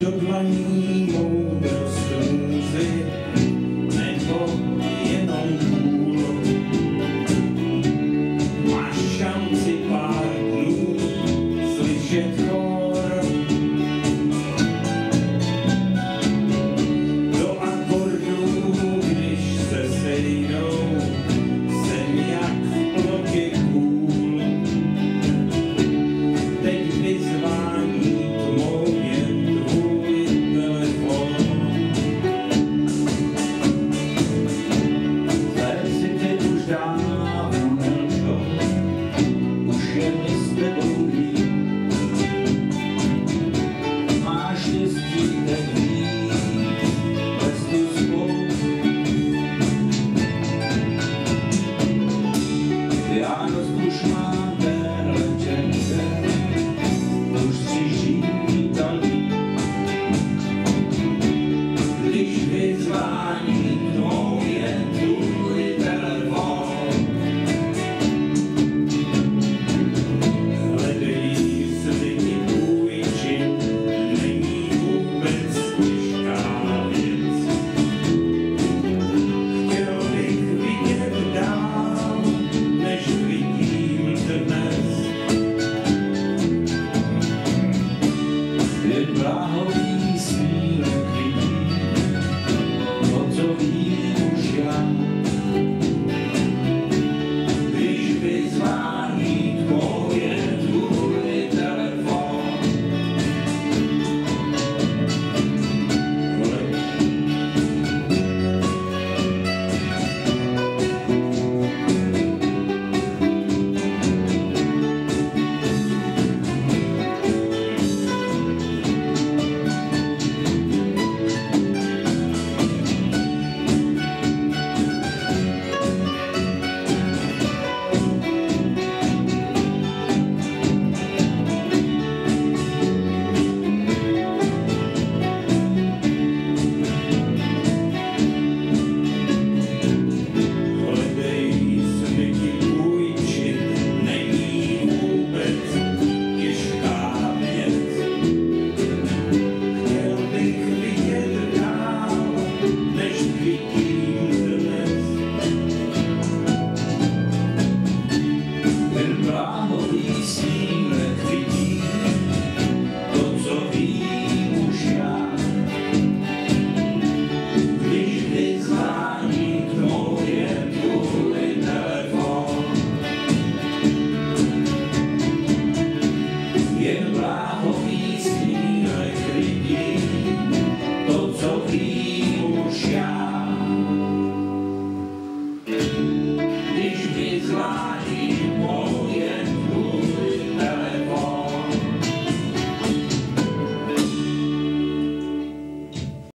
Do dlaní moudrost můzy, nebo jenom půl. Máš šanci pár dnů slyšet chor. Do akordů, když se sejdou, jsem jak v plotě kůl. Teď vyzvání tmou je tvůj telefon. Verzi ty už dávno nelžou, už je mi s tebou líp. Máš štěstí, teď víc, bez tu spolu. Vánoc už máte lečence, už si žítali. Když vyzvání tmou je tvůj telefon. Hledej se ti půjčit, není vůbec těžká věc. Chtěl bych vidět dál, než vidím dnes. Je bláhový